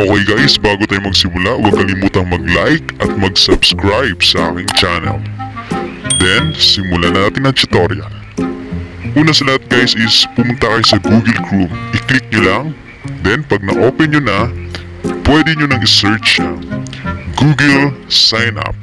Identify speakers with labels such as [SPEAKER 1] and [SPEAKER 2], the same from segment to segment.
[SPEAKER 1] Okay guys, bago tayo magsimula, huwag kalimutang mag-like at mag-subscribe sa aking channel. Then, simulan na natin ang tutorial. Una sa lahat guys is pumunta kayo sa Google Chrome. I-click nyo lang. Then, pag na-open nyo na, pwede nyo nang i-search siya. Google Sign Up.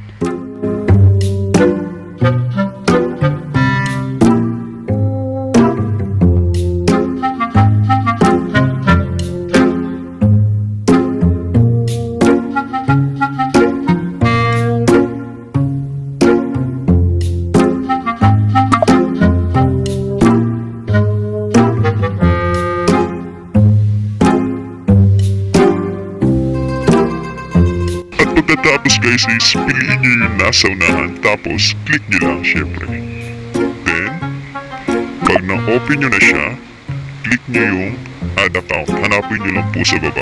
[SPEAKER 1] Pagkatapos guys is piliin nyo yung nasa unahan, tapos click nyo lang syempre. Then, pag na-open nyo na siya, click nyo yung add account. Hanapin nyo lang po sa baba.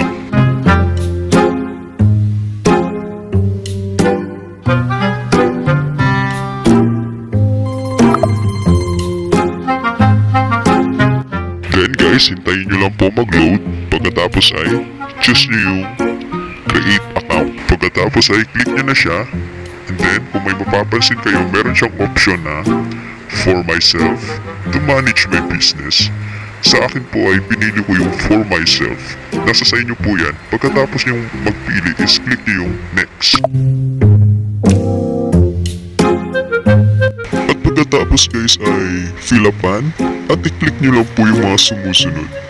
[SPEAKER 1] Then guys, hintayin nyo lang po mag-load. Pagkatapos ay choose nyo yung create account. Pagkatapos ay click nyo na siya, and then kung may mapapansin kayo, meron siyang option na for myself to manage my business. Sa akin po ay pinili ko yung for myself. Nasa sa inyo po yan. Pagkatapos yung magpili is click nyo yung next. At pagkatapos guys ay fill upan at i-click nyo lang po yung mga sumusunod.